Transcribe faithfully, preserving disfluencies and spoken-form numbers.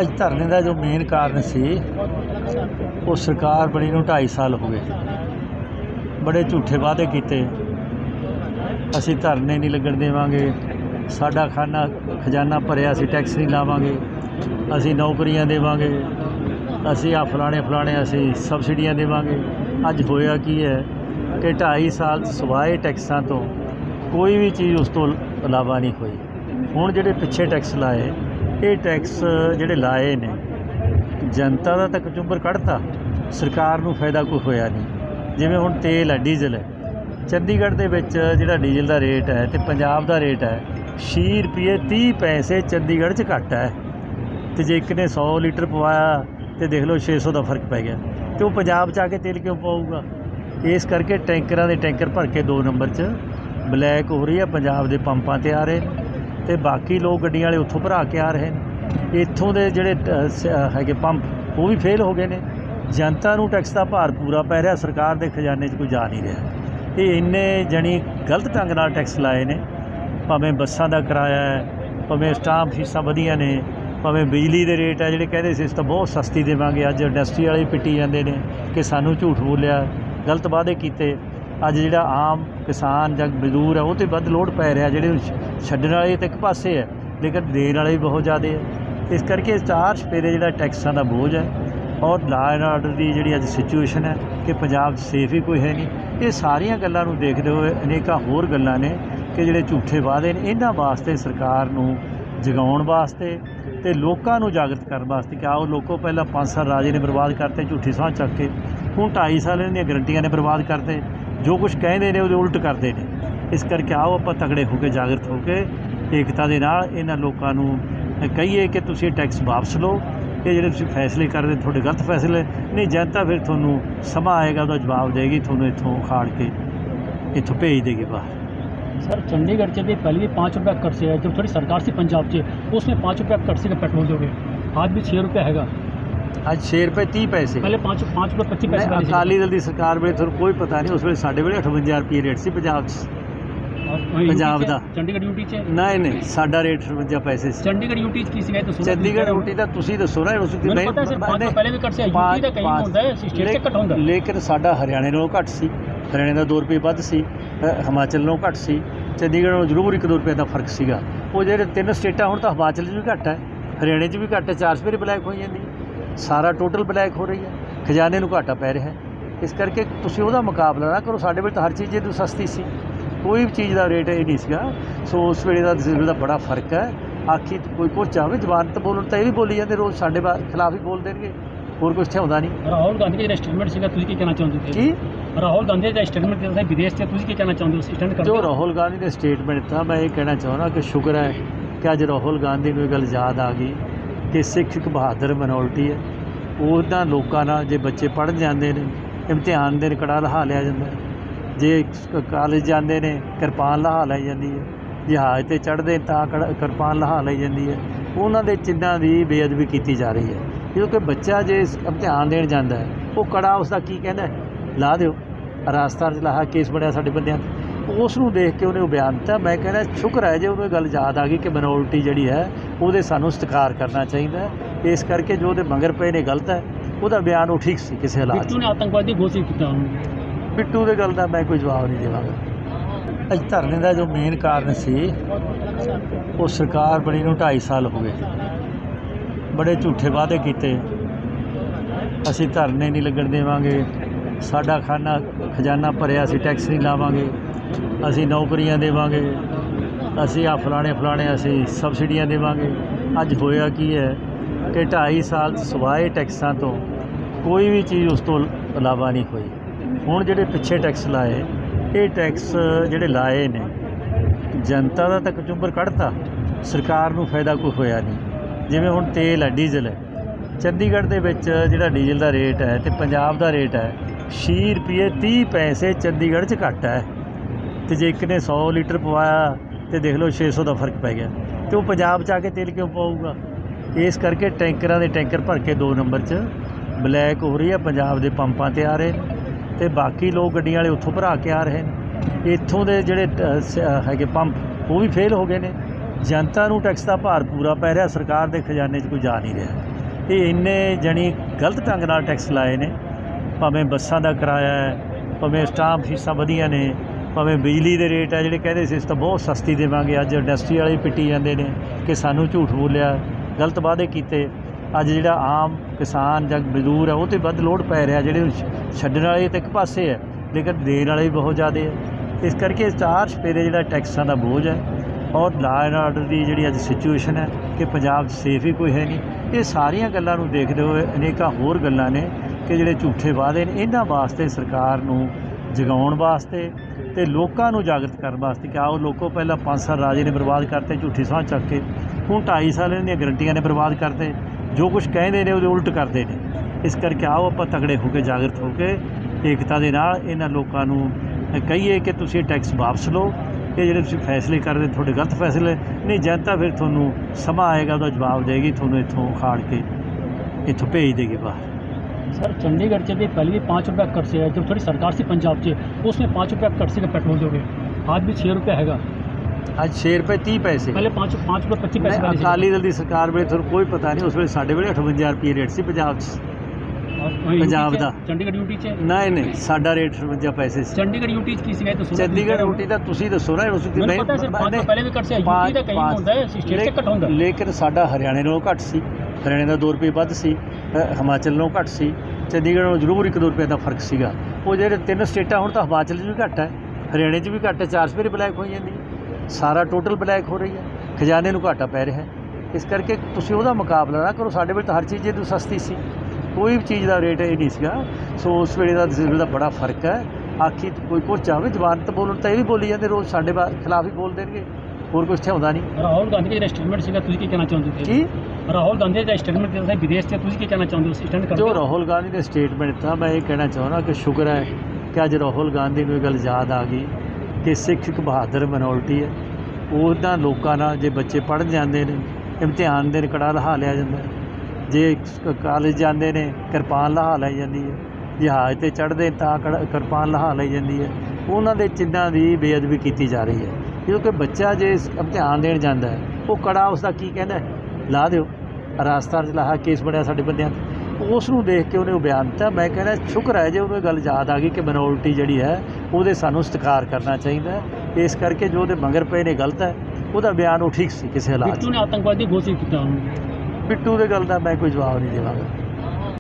ਅੱਜ ਧਰਨੇ ਦਾ ਜੋ ਮੇਨ ਕਾਰਨ ਸੀ ਉਹ ਸਰਕਾਰ ਬਣੀ ਨੂੰ ਢਾਈ ਸਾਲ ਹੋ ਗਏ। ਬੜੇ ਝੂਠੇ ਵਾਅਦੇ ਕੀਤੇ, ਅਸੀਂ ਧਰਨੇ ਨਹੀਂ ਲੱਗਣ ਦੇਵਾਂਗੇ, ਸਾਡਾ ਖਾਨਾ ਖਜ਼ਾਨਾ ਭਰਿਆ, ਅਸੀਂ ਟੈਕਸ ਨਹੀਂ ਲਾਵਾਂਗੇ, ਅਸੀਂ ਨੌਕਰੀਆਂ ਦੇਵਾਂਗੇ, ਅਸੀਂ ਆ ਫਲਾਣੇ ਫਲਾਣੇ ਅਸੀਂ ਸਬਸਿਡੀਆਂ ਦੇਵਾਂਗੇ। ਅੱਜ ਹੋਇਆ ਕੀ ਹੈ ਕਿ ਢਾਈ ਸਾਲ ਸਿਵਾਏ ਟੈਕਸਾਂ ਤੋਂ ਕੋਈ ਵੀ ਚੀਜ਼ ਉਸ ਤੋਂ ਇਲਾਵਾ ਨਹੀਂ ਹੋਈ। ਹੁਣ ਜਿਹੜੇ ਪਿੱਛੇ ਟੈਕਸ ਲਾਏ, ਇਹ ਟੈਕਸ ਜਿਹੜੇ ਲਾਏ ਨੇ ਜਨਤਾ ਦਾ ਤਾਂ ਕਚੁੰਬਰ ਕੱਢਤਾ, ਸਰਕਾਰ ਨੂੰ ਫਾਇਦਾ ਕੋਈ ਹੋਇਆ ਨਹੀਂ। ਜਿਵੇਂ ਹੁਣ ਤੇਲ ਹੈ, ਡੀਜ਼ਲ ਹੈ, ਚੰਡੀਗੜ੍ਹ ਦੇ ਵਿੱਚ ਜਿਹੜਾ ਡੀਜ਼ਲ ਦਾ ਰੇਟ ਹੈ ਅਤੇ ਪੰਜਾਬ ਦਾ ਰੇਟ ਹੈ ਛੇ ਰੁਪਏ ਤੀਹ ਪੈਸੇ ਚੰਡੀਗੜ੍ਹ 'ਚ ਘੱਟ ਹੈ, ਅਤੇ ਜੇ ਇੱਕ ਨੇ ਸੌ ਲੀਟਰ ਪਵਾਇਆ ਅਤੇ ਦੇਖ ਲਓ ਛੇ ਸੌ ਦਾ ਫਰਕ ਪੈ ਗਿਆ। ਅਤੇ ਉਹ ਪੰਜਾਬ 'ਚ ਆ ਕੇ ਤੇਲ ਕਿਉਂ ਪਾਊਗਾ? ਇਸ ਕਰਕੇ ਟੈਂਕਰਾਂ ਦੇ ਟੈਂਕਰ ਭਰ ਕੇ ਦੋ ਨੰਬਰ 'ਚ ਬਲੈਕ ਹੋ ਰਹੀ ਹੈ, ਪੰਜਾਬ ਦੇ ਪੰਪਾਂ 'ਤੇ ਆ ਰਹੇ ਨੇ, ਅਤੇ ਬਾਕੀ ਲੋਕ ਗੱਡੀਆਂ ਵਾਲੇ ਉੱਥੋਂ ਭਰਾ ਕੇ ਆ ਰਹੇ ਨੇ। ਇੱਥੋਂ ਦੇ ਜਿਹੜੇ ਹੈਗੇ ਪੰਪ ਉਹ ਵੀ ਫੇਲ ਹੋ ਗਏ ਨੇ। ਜਨਤਾ ਨੂੰ ਟੈਕਸ ਦਾ ਭਾਰ ਪੂਰਾ ਪੈ ਰਿਹਾ, ਸਰਕਾਰ ਦੇ ਖਜ਼ਾਨੇ 'ਚ ਕੋਈ ਜਾ ਨਹੀਂ ਰਿਹਾ। ਇਹ ਇੰਨੇ ਜਣੀ ਗਲਤ ਢੰਗ ਨਾਲ ਟੈਕਸ ਲਾਏ ਨੇ, ਭਾਵੇਂ ਬੱਸਾਂ ਦਾ ਕਿਰਾਇਆ ਹੈ, ਭਾਵੇਂ ਸਟਾਂਪ ਫੀਸਾਂ ਵਧੀਆਂ ਨੇ, ਭਾਵੇਂ ਬਿਜਲੀ ਦੇ ਰੇਟ ਹੈ ਜਿਹੜੇ ਕਹਿੰਦੇ ਸੀ ਇਸ ਤਾਂ ਬਹੁਤ ਸਸਤੀ ਦੇਵਾਂਗੇ, ਅੱਜ ਇੰਡਸਟਰੀ ਵਾਲੇ ਪਿੱਟੀ ਜਾਂਦੇ ਨੇ ਕਿ ਸਾਨੂੰ ਝੂਠ ਬੋਲਿਆ, ਗਲਤ ਵਾਅਦੇ ਕੀਤੇ। ਅੱਜ ਜਿਹੜਾ ਆਮ ਕਿਸਾਨ ਜਾਂ ਮਜ਼ਦੂਰ ਹੈ ਉਹ 'ਤੇ ਵੱਧ ਲੋਡ ਪੈ ਰਿਹਾ, ਜਿਹੜੇ ਛੱਡਣ ਵਾਲੇ ਤਾਂ ਇੱਕ ਪਾਸੇ ਹੈ ਲੇਕਿਨ ਦੇਣ ਵਾਲੇ ਵੀ ਬਹੁਤ ਜ਼ਿਆਦਾ ਹੈ। ਇਸ ਕਰਕੇ ਚਾਰ ਛਪੇਰੇ ਜਿਹੜਾ ਟੈਕਸਾਂ ਦਾ ਬੋਝ ਹੈ ਔਰ ਲਾ ਐਂਡ ਆਰਡਰ ਦੀ ਜਿਹੜੀ ਅੱਜ ਸਿਚੁਏਸ਼ਨ ਹੈ ਕਿ ਪੰਜਾਬ 'ਚ ਸੇਫ ਹੀ ਕੋਈ ਹੈ ਨਹੀਂ। ਇਹ ਸਾਰੀਆਂ ਗੱਲਾਂ ਨੂੰ ਦੇਖਦੇ ਹੋਏ ਅਨੇਕਾਂ ਹੋਰ ਗੱਲਾਂ ਨੇ ਕਿ ਜਿਹੜੇ ਝੂਠੇ ਵਾਅਦੇ ਨੇ, ਇਹਨਾਂ ਵਾਸਤੇ ਸਰਕਾਰ ਨੂੰ ਜਗਾਉਣ ਵਾਸਤੇ ਅਤੇ ਲੋਕਾਂ ਨੂੰ ਜਾਗਰਤ ਕਰਨ ਵਾਸਤੇ ਕਿ ਆਓ ਲੋਕੋ, ਪਹਿਲਾਂ ਪੰਜ ਸਾਲ ਰਾਜੇ ਨੇ ਬਰਬਾਦ ਕਰਤੇ ਝੂਠੀ ਸਹੁੰ ਚੱਕ ਕੇ, ਹੁਣ ਢਾਈ ਸਾਲ ਇਹਨਾਂ ਦੀਆਂ ਗਰੰਟੀਆਂ ਨੇ ਬਰਬਾਦ ਕਰਤੇ, ਜੋ ਕੁਛ ਕਹਿੰਦੇ ਨੇ ਉਹਦੇ ਉਲਟ ਕਰਦੇ ਨੇ। ਇਸ ਕਰਕੇ ਆਓ ਆਪਾਂ ਤਗੜੇ ਹੋ ਕੇ ਜਾਗਰਤ ਹੋ ਕੇ ਏਕਤਾ ਦੇ ਨਾਲ ਇਹਨਾਂ ਲੋਕਾਂ ਨੂੰ ਕਹੀਏ ਕਿ ਤੁਸੀਂ ਟੈਕਸ ਵਾਪਸ ਲਓ, ਇਹ ਜਿਹੜੇ ਤੁਸੀਂ ਫੈਸਲੇ ਕਰਦੇ ਤੁਹਾਡੇ ਗਲਤ ਫੈਸਲੇ ਨਹੀਂ। ਜਨਤਾ ਫਿਰ ਤੁਹਾਨੂੰ ਸਮਾਂ ਆਏਗਾ ਉਹਦਾ ਜਵਾਬ ਦੇਗੀ, ਤੁਹਾਨੂੰ ਇੱਥੋਂ ਉਖਾੜ ਕੇ ਇੱਥੋਂ ਭੇਜ देगी बाहर। सर चंडीगढ़ से भी पहले भी पाँच रुपये कट से है, जब थोड़ी सरकार से पंजाब से उसमें पाँच रुपये कट से का पेट्रोल दोगे, आज भी छः रुपये हैगा, ਅੱਜ ਛੇ ਰੁਪਏ ਤੀਹ ਪੈਸੇ पहले पाँच पाँच रुपये पच्चीस पैसे वाली ਅਕਾਲੀ ਦਲ ਦੀ ਸਰਕਾਰ ਵੇਲੇ ਤੁਹਾਨੂੰ ਕੋਈ ਪਤਾ ਨਹੀਂ, ਉਸ ਵੇਲੇ ਸਾਡੇ ਵੇਲੇ ਅਠਵੰਜਾ ਰੁਪਏ ਰੇਟ ਸੀ ਪੰਜਾਬ 'ਚ, और पंजाब दा। चंडीगढ़ यूटी च ਨਹੀਂ ਨਹੀਂ ਸਾਡਾ ਰੇਟ ਅਠਵੰਜਾ ਪੈਸੇ ਸੀ। चंडीगढ़ यूटी च की सी तो ਚੰਡੀਗੜ੍ਹ ਰੋਟੀ ਦਾ ਤੁਸੀਂ ਦੱਸੋ ਨਾ, ਉਸ ਮੈਨੂੰ ਪਤਾ ਸਰ ਪਾँच रुपये पहले भी कट से यूटी ਦਾ ਕਹੀਂ ਹੁੰਦਾ ਹੈ, ਸਟੇਟ ਤੇ ਘਟ ਹੁੰਦਾ, ਲੇਕਿਨ ਸਾਡਾ ਹਰਿਆਣੇ ਨਾਲੋਂ ਘੱਟ ਸੀ, ਹਰਿਆਣੇ ਦਾ ਦੋ ਰੁਪਏ ਵੱਧ ਸੀ, ਹਿਮਾਚਲ ਨਾਲੋਂ ਘੱਟ ਸੀ, ਚੰਡੀਗੜ੍ਹ ਨਾਲੋਂ ਜ਼ਰੂਰ ਇੱਕ ਦੋ ਰੁਪਏ ਦਾ ਫਰਕ ਸੀਗਾ। ਉਹ ਜਿਹੜੇ ਤਿੰਨ ਸਟੇਟਾਂ ਹੁਣ ਤਾਂ ਹਿਮਾਚਲ 'ਚ ਵੀ ਘੱਟ ਹੈ, ਹਰਿਆਣੇ 'ਚ ਵੀ ਘੱਟ ਹੈ, ਚਾਰ ਸਪੇਰੇ ਬਲੈਕ ਹੋਈ ਜਾਂਦੀ ਹੈ, ਸਾਰਾ ਟੋਟਲ ਬਲੈਕ ਹੋ ਰਹੀ ਹੈ, ਖਜ਼ਾਨੇ ਨੂੰ ਘਾਟਾ ਪੈ ਰਿਹਾ ਹੈ। ਇਸ ਕਰਕੇ ਤੁਸੀਂ ਉਹਦਾ ਮੁਕਾਬਲਾ ਨਾ ਕਰੋ, ਸਾਡੇ ਵੇਲੇ ਤਾਂ ਹਰ ਚੀਜ਼ ਇਹਦੋਂ ਸਸਤੀ ਸੀ, ਕੋਈ ਵੀ ਚੀਜ਼ ਦਾ ਰੇਟ ਇਹ ਨਹੀਂ ਸੀਗਾ। ਸੋ ਉਸ ਵੇਲੇ ਦਾ ਇਸ ਵੇਲੇ ਦਾ ਬੜਾ ਫਰਕ ਹੈ। ਆਖੀ ਕੋਈ ਕੁਝ ਚਾਹਵੇ ਜ਼ਬਾਨ ਤਾਂ ਬੋਲਣ ਤਾਂ ਇਹ ਵੀ ਬੋਲੀ ਜਾਂਦੇ, ਰੋਜ਼ ਸਾਡੇ ਖਿਲਾਫ ਹੀ ਬੋਲ ਦੇਣਗੇ, ਹੋਰ ਕੁਛ ਹੁੰਦਾ ਨਹੀਂ। ਰਾਹੁਲ ਗਾਂਧੀ ਦਾ ਜਿਹੜਾ ਸਟੇਟਮੈਂਟ ਸੀਗਾ ਤੁਸੀਂ ਕੀ ਕਹਿਣਾ ਚਾਹੁੰਦੇ ਹੋ? ਕੀ ਰਾਹੁਲ ਗਾਂਧੀ ਦਾ ਸਟੇਟਮੈਂਟ ਦਿੱਤਾ ਵਿਦੇਸ਼ 'ਚ, ਤੁਸੀਂ ਕੀ ਕਹਿਣਾ ਚਾਹੁੰਦੇ ਹੋ? ਸਟੈਂਡ ਕਰਦੇ ਜੋ ਰਾਹੁਲ ਗਾਂਧੀ ਨੇ ਸਟੇਟਮੈਂਟ ਦਿੱਤਾ, ਮੈਂ ਇਹ ਕਹਿਣਾ ਚਾਹੁੰਦਾ ਕਿ ਸ਼ੁਕਰ ਹੈ ਕਿ ਅੱਜ ਰਾਹੁਲ ਗਾਂਧੀ ਨੂੰ ਇਹ ਗੱਲ ਯਾਦ ਆ ਗਈ ਕਿ ਸਿੱਖ ਇੱਕ ਬਹਾਦਰ ਮਿਨੋਰਟੀ ਹੈ। ਉਹਨਾਂ ਲੋਕਾਂ ਨਾਲ ਜੇ ਬੱਚੇ ਪੜ੍ਹਨ ਜਾਂਦੇ ਨੇ, ਇਮਤਿਹਾਨ ਦੇ ਕੜਾ ਲਹਾ ਲਿਆ ਜਾਂਦਾ, ਜੇ ਕਾਲਜ ਜਾਂਦੇ ਨੇ ਕਿਰਪਾਨ ਲਹਾ ਲਈ ਜਾਂਦੀ ਹੈ, ਜਹਾਜ਼ 'ਤੇ ਚੜ੍ਹਦੇ ਤਾਂ ਕਿਰਪਾਨ ਲਹਾ ਲਈ ਜਾਂਦੀ ਹੈ। ਉਹਨਾਂ ਦੇ ਚਿੰਨ੍ਹਾਂ ਦੀ ਬੇਅਦਬੀ ਕੀਤੀ ਜਾ ਰਹੀ ਹੈ, ਕਿਉਂਕਿ ਬੱਚਾ ਜੇ ਇਮਤਿਹਾਨ ਦੇਣ ਜਾਂਦਾ ਹੈ ਉਹ ਕੜਾ ਉਸ ਦਾ ਕੀ ਕਹਿੰਦਾ ਹੈ, ਲਾ ਦਿਓ, ਰਾਜਸਥਾਨ 'ਚ ਲਾਹਾ ਕੇਸ ਬਣਿਆ ਸਾਡੇ ਬੰਦਿਆਂ 'ਤੇ, ਉਸ ਨੂੰ ਦੇਖ ਕੇ ਉਹਨੇ ਉਹ ਬਿਆਨ ਦਿੱਤਾ। ਮੈਂ ਕਹਿੰਦਾ ਸ਼ੁਕਰ ਹੈ ਜੇ ਉਹਨੂੰ ਇਹ ਗੱਲ ਯਾਦ ਆ ਗਈ ਕਿ ਮਿਨੋਰਟੀ ਜਿਹੜੀ ਹੈ ਉਹਦੇ ਸਾਨੂੰ ਸਤਿਕਾਰ ਕਰਨਾ ਚਾਹੀਦਾ। ਇਸ ਕਰਕੇ ਜੋ ਉਹਦੇ ਮਗਰ ਪਏ ਨੇ ਗਲਤ ਹੈ, ਉਹਦਾ ਬਿਆਨ ਉਹ ਠੀਕ ਸੀ ਕਿਸੇ ਹਾਲਾਤ 'ਚ। ਬਿੱਟੂ ਨੇ ਆਤੰਕਵਾਦੀ ਘੋਸ਼ਿਤ ਕੀਤਾ ਉਹਨੂੰ, ਬਿੱਟੂ ਦੇ ਗੱਲ ਦਾ ਮੈਂ ਕੋਈ ਜਵਾਬ ਨਹੀਂ ਦੇਵਾਂਗਾ। ਅੱਜ ਧਰਨੇ ਦਾ ਜੋ ਮੇਨ ਕਾਰਨ ਸੀ ਉਹ ਸਰਕਾਰ ਬਣੀ ਨੂੰ ਢਾਈ ਸਾਲ ਹੋ ਗਏ। ਬੜੇ ਝੂਠੇ ਵਾਅਦੇ ਕੀਤੇ, ਅਸੀਂ ਧਰਨੇ ਨਹੀਂ ਲੱਗਣ ਦੇਵਾਂਗੇ, ਸਾਡਾ ਖਾਨਾ ਖਜ਼ਾਨਾ ਭਰਿਆ, ਅਸੀਂ ਟੈਕਸ ਨਹੀਂ ਲਾਵਾਂਗੇ, ਅਸੀਂ ਨੌਕਰੀਆਂ ਦੇਵਾਂਗੇ, ਅਸੀਂ ਆ ਫਲਾਣੇ ਫਲਾਣੇ ਅਸੀਂ ਸਬਸਿਡੀਆਂ ਦੇਵਾਂਗੇ। ਅੱਜ ਹੋਇਆ ਕੀ ਹੈ ਕਿ ਢਾਈ ਸਾਲ ਸਿਵਾਏ ਟੈਕਸਾਂ ਤੋਂ ਕੋਈ ਵੀ ਚੀਜ਼ ਉਸ ਤੋਂ ਇਲਾਵਾ ਨਹੀਂ ਹੋਈ। ਹੁਣ ਜਿਹੜੇ ਪਿੱਛੇ ਟੈਕਸ ਲਾਏ, ਇਹ ਟੈਕਸ ਜਿਹੜੇ ਲਾਏ ਨੇ ਜਨਤਾ ਦਾ ਤਾਂ ਕਚੁੰਬਰ ਕੱਢਤਾ, ਸਰਕਾਰ ਨੂੰ ਫਾਇਦਾ ਕੋਈ ਹੋਇਆ ਨਹੀਂ। ਜਿਵੇਂ ਹੁਣ ਤੇਲ ਹੈ, ਡੀਜ਼ਲ ਹੈ, ਚੰਡੀਗੜ੍ਹ ਦੇ ਵਿੱਚ ਜਿਹੜਾ ਡੀਜ਼ਲ ਦਾ ਰੇਟ ਹੈ ਅਤੇ ਪੰਜਾਬ ਦਾ ਰੇਟ ਹੈ ਛੇ ਰੁਪਏ ਤੀਹ ਪੈਸੇ ਚੰਡੀਗੜ੍ਹ 'ਚ ਘੱਟ ਹੈ, ਅਤੇ ਜੇ ਇੱਕ ਨੇ ਸੌ ਲੀਟਰ ਪਵਾਇਆ ਅਤੇ ਦੇਖ ਲਓ ਛੇ ਸੌ ਦਾ ਫਰਕ ਪੈ ਗਿਆ। ਅਤੇ ਉਹ ਪੰਜਾਬ 'ਚ ਆ ਕੇ ਤੇਲ ਕਿਉਂ ਪਾਊਗਾ? ਇਸ ਕਰਕੇ ਟੈਂਕਰਾਂ ਦੇ ਟੈਂਕਰ ਭਰ ਕੇ ਦੋ ਨੰਬਰ 'ਚ ਬਲੈਕ ਹੋ ਰਹੀ ਹੈ, ਪੰਜਾਬ ਦੇ ਪੰਪਾਂ 'ਤੇ ਆ ਰਹੇ ਨੇ, ਅਤੇ ਬਾਕੀ ਲੋਕ ਗੱਡੀਆਂ ਵਾਲੇ ਉੱਥੋਂ ਭਰਾ ਕੇ ਆ ਰਹੇ ਨੇ। ਇੱਥੋਂ ਦੇ ਜਿਹੜੇ ਹੈਗੇ ਪੰਪ ਉਹ ਵੀ ਫੇਲ ਹੋ ਗਏ ਨੇ। ਜਨਤਾ ਨੂੰ ਟੈਕਸ ਦਾ ਭਾਰ ਪੂਰਾ ਪੈ ਰਿਹਾ, ਸਰਕਾਰ ਦੇ ਖਜ਼ਾਨੇ 'ਚ ਕੋਈ ਜਾ ਨਹੀਂ ਰਿਹਾ। ਇਹ ਇੰਨੇ ਜਣੀ ਗਲਤ ਢੰਗ ਨਾਲ ਟੈਕਸ ਲਾਏ ਨੇ, ਭਾਵੇਂ ਬੱਸਾਂ ਦਾ ਕਿਰਾਇਆ ਹੈ, ਭਾਵੇਂ ਸਟਾਂਪ ਫੀਸਾਂ ਵਧੀਆਂ ਨੇ, ਭਾਵੇਂ ਬਿਜਲੀ ਦੇ ਰੇਟ ਹੈ ਜਿਹੜੇ ਕਹਿੰਦੇ ਸੀ ਇਸ ਤਾਂ ਬਹੁਤ ਸਸਤੀ ਦੇਵਾਂਗੇ, ਅੱਜ ਇੰਡਸਟਰੀ ਵਾਲੇ ਪਿੱਟੀ ਜਾਂਦੇ ਨੇ ਕਿ ਸਾਨੂੰ ਝੂਠ ਬੋਲਿਆ, ਗਲਤ ਵਾਅਦੇ ਕੀਤੇ। ਅੱਜ ਜਿਹੜਾ ਆਮ ਕਿਸਾਨ ਜਾਂ ਮਜ਼ਦੂਰ ਹੈ ਉਹ 'ਤੇ ਵੱਧ ਲੋਡ ਪੈ ਰਿਹਾ, ਜਿਹੜੇ ਛੱਡਣ ਵਾਲੇ ਤਾਂ ਇੱਕ ਪਾਸੇ ਹੈ ਲੇਕਿਨ ਦੇਣ ਵਾਲੇ ਵੀ ਬਹੁਤ ਜ਼ਿਆਦਾ ਹੈ। ਇਸ ਕਰਕੇ ਚਾਰ ਸਪੇਰੇ ਜਿਹੜਾ ਟੈਕਸਾਂ ਦਾ ਬੋਝ ਹੈ ਔਰ ਲਾਅ ਐਂਡ ਆਰਡਰ ਦੀ ਜਿਹੜੀ ਅੱਜ ਸਿਚੁਏਸ਼ਨ ਹੈ ਕਿ ਪੰਜਾਬ 'ਚ ਸੇਫ ਹੀ ਕੋਈ ਹੈ ਨਹੀਂ, ਇਹ ਸਾਰੀਆਂ ਗੱਲਾਂ ਨੂੰ ਦੇਖਦੇ ਹੋਏ ਅਨੇਕਾਂ ਹੋਰ ਗੱਲਾਂ ਨੇ ਕਿ ਜਿਹੜੇ ਝੂਠੇ ਵਾਅਦੇ ਨੇ ਇਹਨਾਂ ਵਾਸਤੇ ਸਰਕਾਰ ਨੂੰ ਜਗਾਉਣ ਵਾਸਤੇ ਅਤੇ ਲੋਕਾਂ ਨੂੰ ਜਾਗਰਤ ਕਰਨ ਵਾਸਤੇ ਕਿ ਆਓ ਲੋਕੋ, ਪਹਿਲਾਂ ਪੰਜ ਸਾਲ ਰਾਜੇ ਨੇ ਬਰਬਾਦ ਕਰਤੇ ਝੂਠੀ ਸਹੁੰ ਚੱਕ ਕੇ, ਹੁਣ ਢਾਈ ਸਾਲ ਇਹਨਾਂ ਦੀਆਂ ਗਰੰਟੀਆਂ ਨੇ ਬਰਬਾਦ ਕਰਤੇ, ਜੋ ਕੁਛ ਕਹਿੰਦੇ ਨੇ ਉਹਦੇ ਉਲਟ ਕਰਦੇ ਨੇ। ਇਸ ਕਰਕੇ ਆਓ ਆਪਾਂ ਤਗੜੇ ਹੋ ਕੇ ਜਾਗਰਤ ਹੋ ਕੇ ਏਕਤਾ ਦੇ ਨਾਲ ਇਹਨਾਂ ਲੋਕਾਂ ਨੂੰ ਕਹੀਏ ਕਿ ਤੁਸੀਂ ਟੈਕਸ ਵਾਪਸ ਲਓ, ਇਹ ਜਿਹੜੇ ਤੁਸੀਂ ਫੈਸਲੇ ਕਰਦੇ ਤੁਹਾਡੇ ਗਲਤ ਫੈਸਲੇ ਨਹੀਂ, ਜਨਤਾ ਫਿਰ ਤੁਹਾਨੂੰ ਸਮਾਂ ਆਏਗਾ ਉਹਦਾ ਜਵਾਬ ਦੇਗੀ, ਤੁਹਾਨੂੰ ਇੱਥੋਂ ਉਖਾੜ ਕੇ ਇੱਥੋਂ ਭੇਜ देगी बाहर। सर चंडीगढ़ से भी पहले भी पाँच रुपये कट से है, जब थोड़ी सरकार से पंजाब से उसमें पाँच रुपये कट से का पेट्रोल दोगे, आज भी छः रुपये हैगा, ਅੱਜ ਛੇ ਰੁਪਏ ਤੀਹ ਪੈਸੇ पहले पाँच पाँच रुपये पच्चीस पैसे वाली थी। ਅਕਾਲੀ ਦਲ ਦੀ ਸਰਕਾਰ ਵੇਲੇ ਤੁਹਾਨੂੰ ਕੋਈ ਪਤਾ ਨਹੀਂ, ਉਸ ਵੇਲੇ ਸਾਡੇ ਵੇਲੇ ਅਠਵੰਜਾ ਰੁਪਏ ਰੇਟ ਸੀ ਪੰਜਾਬ 'ਚ। और वहीं पंजाब यूटी से- दा। चंडीगढ़ यूटी से ਨਹੀਂ ਨਹੀਂ ਸਾਡਾ ਰੇਟ ਅਠਵੰਜਾ ਪੈਸੇ ਸੀ। चंडीगढ़ यूटी की सिखाई तो सुनो, ਚੰਡੀਗੜ੍ਹ ਰੋਟੀ ਦਾ ਤੁਸੀਂ ਦੱਸੋ ਨਾ, ਉਸ मैंने पता है सर पाँच रुपये पहले भी कट से है, यूटी का कहीं होता है, स्टेट से कट होता है। ਲੇਕਿਨ ਸਾਡਾ ਹਰਿਆਣੇ ਨਾਲੋਂ ਘੱਟ ਸੀ, ਹਰਿਆਣੇ ਦਾ ਦੋ ਰੁਪਏ ਵੱਧ ਸੀ, ਅ, ਹਿਮਾਚਲ ਨਾਲੋਂ ਘੱਟ ਸੀ, ਚੰਡੀਗੜ੍ਹ ਨਾਲੋਂ ਜ਼ਰੂਰ ਇੱਕ ਦੋ ਰੁਪਏ ਦਾ ਫਰਕ ਸੀਗਾ। ਉਹ ਜਿਹੜੇ ਤਿੰਨ ਸਟੇਟਾਂ ਹੁਣ ਤਾਂ ਹਿਮਾਚਲ 'ਚ ਵੀ ਘੱਟ ਹੈ, ਹਰਿਆਣੇ 'ਚ ਵੀ ਘੱਟ ਹੈ, ਚਾਰ ਸਪੇਰੇ ਬਲੈਕ ਹੋਈ ਜਾਂਦੀ ਹੈ, ਸਾਰਾ ਟੋਟਲ ਬਲੈਕ ਹੋ ਰਹੀ ਹੈ, ਖਜ਼ਾਨੇ ਨੂੰ ਘਾਟਾ ਪੈ ਰਿਹਾ ਹੈ। ਇਸ ਕਰਕੇ ਤੁਸੀਂ ਉਹਦਾ ਮੁਕਾਬਲਾ ਨਾ ਕਰੋ, ਸਾਡੇ ਵੇਲੇ ਤਾਂ ਹਰ ਚੀਜ਼ ਇਹਦੋਂ ਸਸਤੀ ਸੀ, ਕੋਈ ਵੀ ਚੀਜ਼ ਦਾ ਰੇਟ ਇਹ ਨਹੀਂ ਸੀਗਾ। ਸੋ ਉਸ ਵੇਲੇ ਦਾ ਇਸ ਵੇਲੇ ਦਾ ਬੜਾ ਫਰਕ ਹੈ। ਆਖੀ ਕੋਈ ਕੁਛ ਚਾਹਵੇ ਜ਼ਬਾਨ ਤਾਂ ਬੋਲਣ ਤਾਂ ਇਹ ਵੀ ਬੋਲੀ ਜਾਂਦੇ, ਰੋਜ਼ ਸਾਡੇ ਬਾ ਖਿਲਾਫ ਹੀ ਬੋਲ ਦੇਣਗੇ, ਹੋਰ ਕੁਛ ਇੱਥੇ ਹੁੰਦਾ ਨਹੀਂ। ਰਾਹੁਲ ਗਾਂਧੀ ਦਾ ਜਿਹੜਾ ਸਟੇਟਮੈਂਟ ਸੀਗਾ ਤੁਸੀਂ ਕੀ ਕਹਿਣਾ ਚਾਹੁੰਦੇ ਹੋ? ਕੀ ਰਾਹੁਲ ਗਾਂਧੀ ਦਾ ਸਟੇਟਮੈਂਟ ਦਿੱਤਾ ਸੀ ਵਿਦੇਸ਼ 'ਚ, ਤੁਸੀਂ ਕੀ ਕਹਿਣਾ ਚਾਹੁੰਦੇ ਹੋ? ਸਟੈਂਡ ਕਰਦੇ ਜੋ ਹੋ? ਰਾਹੁਲ ਗਾਂਧੀ ਦੇ ਸਟੇਟਮੈਂਟ ਤਾਂ ਮੈਂ ਇਹ ਕਹਿਣਾ ਚਾਹੁੰਦਾ ਕਿ ਸ਼ੁਕਰ ਹੈ ਕਿ ਅੱਜ ਰਾਹੁਲ ਗਾਂਧੀ ਨੂੰ ਇਹ ਗੱਲ ਯਾਦ ਆ ਗਈ ਕਿ ਸਿੱਖ ਇੱਕ ਬਹਾਦਰ ਮਿਨੋਰਟੀ ਹੈ। ਉਹਨਾਂ ਲੋਕਾਂ ਨਾਲ ਜੇ ਬੱਚੇ ਪੜ੍ਹਨ ਜਾਂਦੇ ਨੇ, ਇਮਤਿਹਾਨ ਦੇ ਕੜਾ ਲਹਾ ਲਿਆ ਜਾਂਦਾ ਹੈ, ਜੇ ਕਾਲਜ ਜਾਂਦੇ ਨੇ ਕਿਰਪਾਨ ਲਹਾ ਲਈ ਜਾਂਦੀ ਹੈ, ਜਹਾਜ਼ 'ਤੇ ਚੜ੍ਹਦੇ ਤਾਂ ਕੜ- ਕਿਰਪਾਨ ਲਹਾ ਲਈ ਜਾਂਦੀ ਹੈ, ਉਹਨਾਂ ਦੇ ਚਿੰਨ੍ਹਾਂ ਦੀ ਬੇਅਦਬੀ ਕੀਤੀ ਜਾ ਰਹੀ ਹੈ। ਕਿਉਂਕਿ ਬੱਚਾ ਜੇ ਇਮਤਿਹਾਨ ਦੇਣ ਜਾਂਦਾ ਹੈ, ਉਹ ਕੜਾ ਉਸ ਦਾ ਕੀ ਕਹਿੰਦਾ ਹੈ, ਲਾ ਦਿਓ, ਰਾਜਸਥਾਨ 'ਚ ਲਾਹਾ ਕੇਸ ਬਣਿਆ ਸਾਡੇ ਬੰਦਿਆਂ 'ਤੇ, ਉਸ ਨੂੰ ਦੇਖ ਕੇ ਉਹਨੇ ਉਹ ਬਿਆਨ ਦਿੱਤਾ। ਮੈਂ ਕਹਿੰਦਾ ਸ਼ੁਕਰ ਹੈ ਜੇ ਉਹਨੂੰ ਇਹ ਗੱਲ ਯਾਦ ਆ ਗਈ ਕਿ ਮਿਨੋਰਟੀ ਜਿਹੜੀ ਹੈ ਉਹਦੇ ਸਾਨੂੰ ਸਤਿਕਾਰ ਕਰਨਾ ਚਾਹੀਦਾ ਹੈ। ਇਸ ਕਰਕੇ ਜੋ ਉਹਦੇ ਮਗਰ ਪਏ ਨੇ ਗਲਤ ਹੈ, ਉਹਦਾ ਬਿਆਨ ਉਹ ਠੀਕ ਸੀ ਕਿਸੇ ਹਾਲਾਤ 'ਚ। ਬਿੱਟੂ ਨੇ ਆਤੰਕਵਾਦੀ ਘੋਸ਼ਿਤ ਕੀਤਾ ਉਹਨੂੰ। ਬਿੱਟੂ ਦੇ ਗੱਲ ਦਾ ਮੈਂ ਕੋਈ ਜਵਾਬ ਨਹੀਂ ਦੇਵਾਂਗਾ।